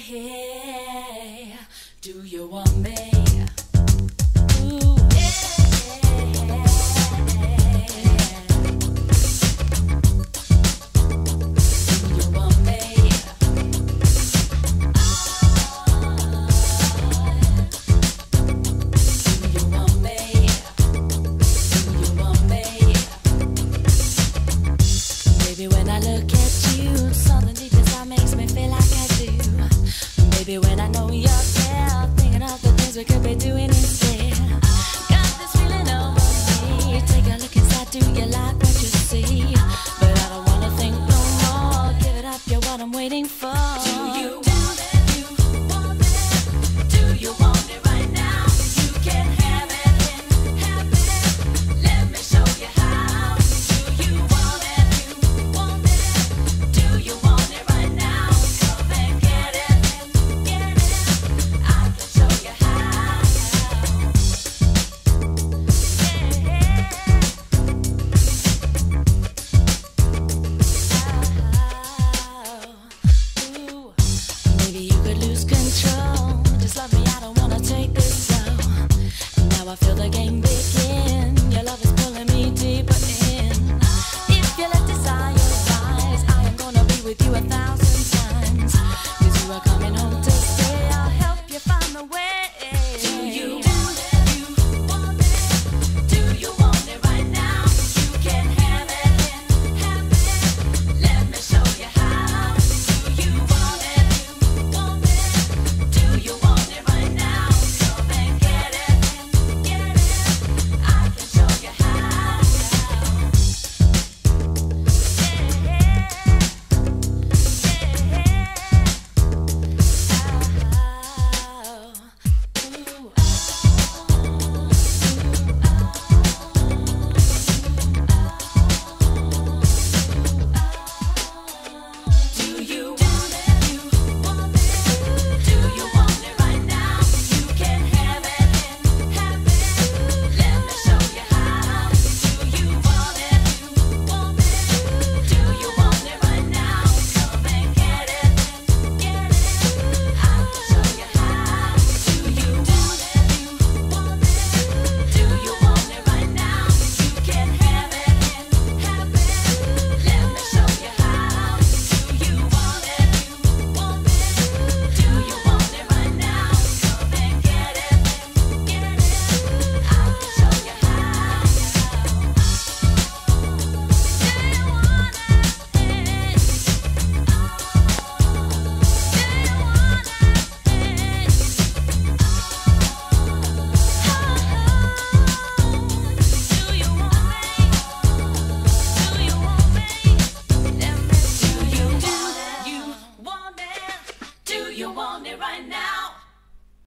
Hey, do you want me? Ooh, yeah. Do you want me? Do you want me? Do you want me? Baby, when I look at you, something deep inside makes me feel like I do. Baby, when I know you're there, thinking of the things we could be doing instead. Got this feeling over me. Take a look inside, do you like what you see? But I don't wanna think no more. Give it up, you're what I'm waiting for.